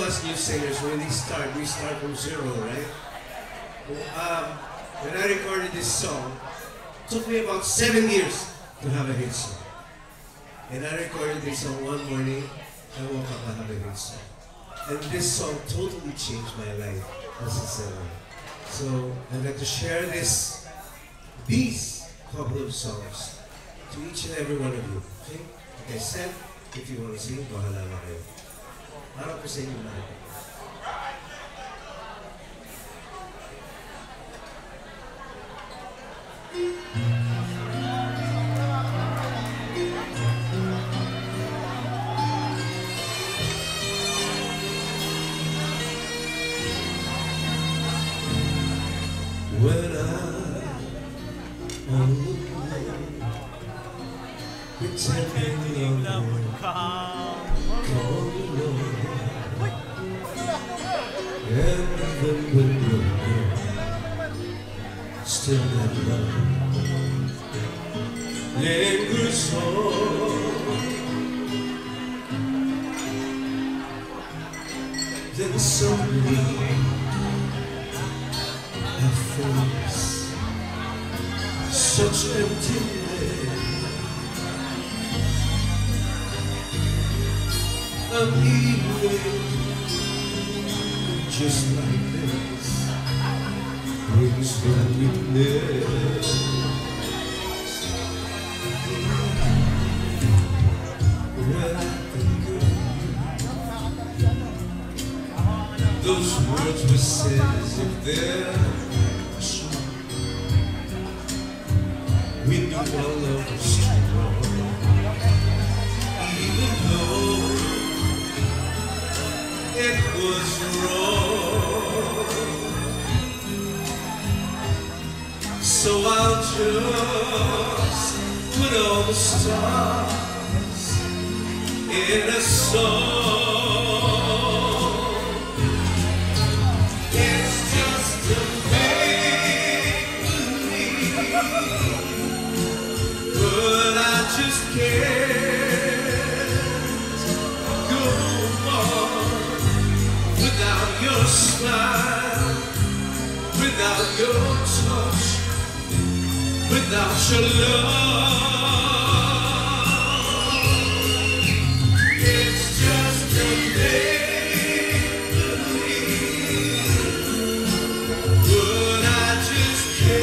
us new singers, when we start from zero, right? When I recorded this song, it took me about 7 years to have a hit song. And I recorded this song one morning, I woke up, I have a hit song. And this song totally changed my life as a singer. So I'd like to share these couple of songs to each and every one of you. Okay? Like I said, if you want to sing, bahala na kayo. Para po sa inyo lahat. When I'm alone, pretending I'm come along, and then when you're gone, still that love lingers on. Then suddenly I face such emptiness. I'm healing just like this, brings loneliness. When I think of you, those words were said as if they're true. We knew our love was strong, even though it was wrong. So I'll just put all the stars in a song. It's just a make-believe, but I just can't go on without your smile, without your touch, without your love. It's just a make-believe, but I just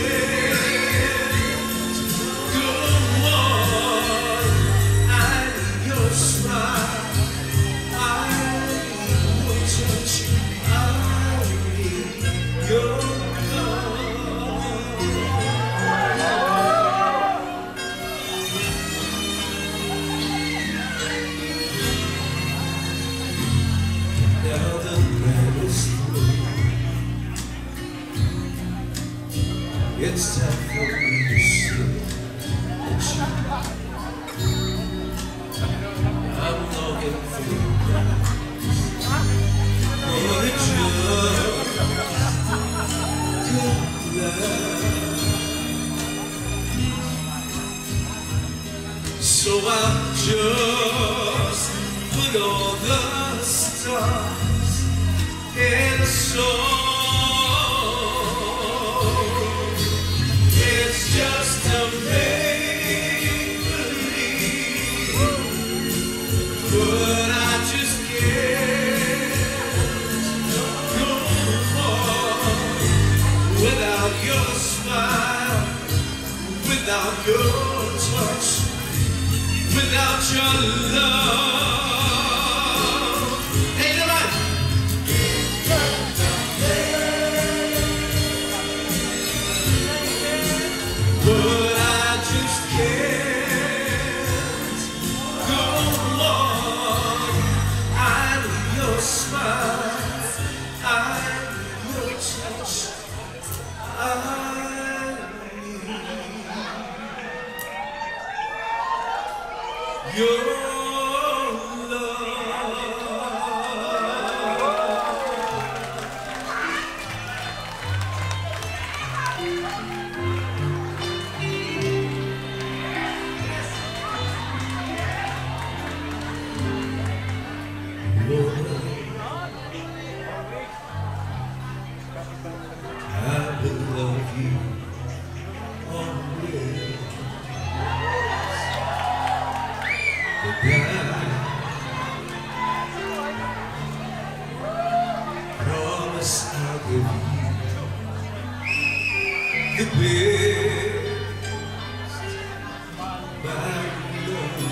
can't go on. I need your smile, I need your touch, I need your it's time for me to say that I'm longing for you guys. For the good love. So I'll just put all the stars in a song. Just a make-believe, but I just can't go on without your smile, without your touch, without your love. Hey, everybody! But I just can't go on. I need your smile, I need your touch, I need your love. the best my love.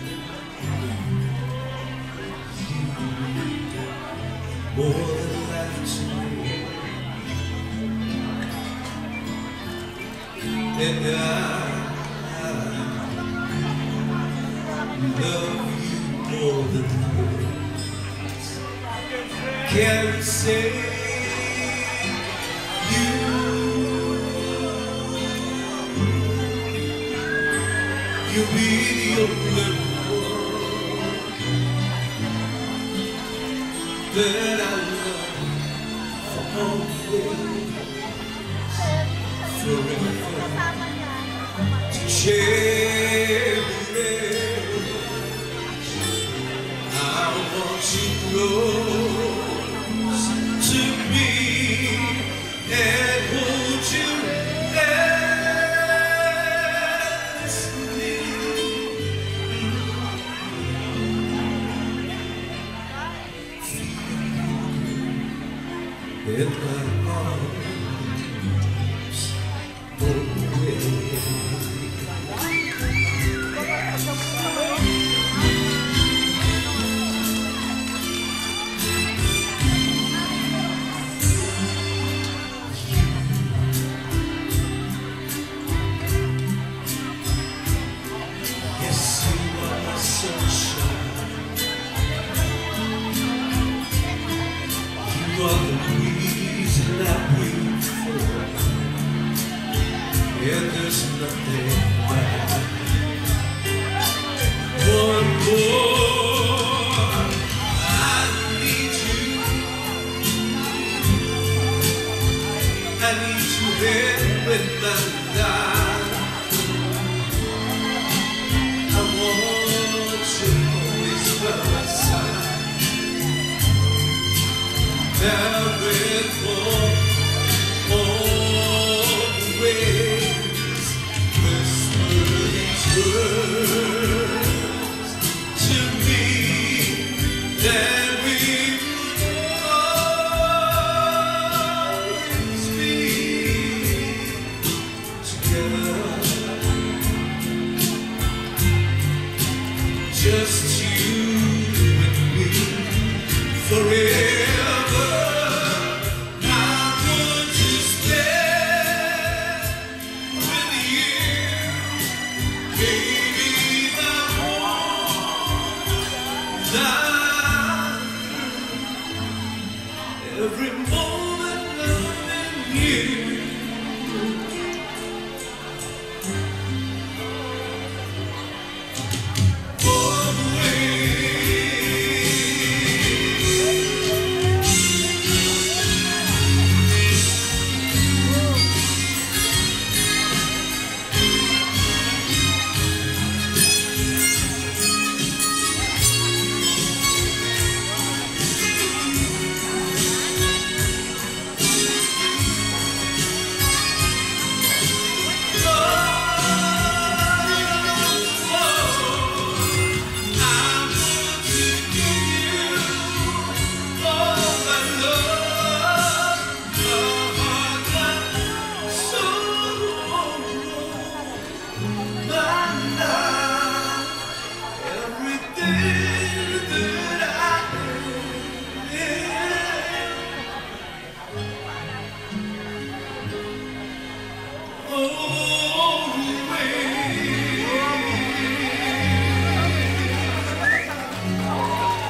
More than life to me, and I love you more than words can say. You'll be the only one that I love for always, forever, to cherish. I want you close to me and hold you endlessly in my arms always. Yes, you are my sunshine. You are the reason I breathe for, and there's nothing like one more. I need you. I need you every night. I want you always by my side. Now with always whisper these words to me that we always be together. Just you and me forever. I want to stay with you, baby. My whole life, every moment loving you.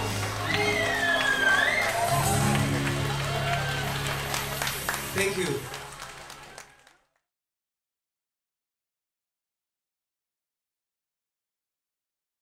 Thank you.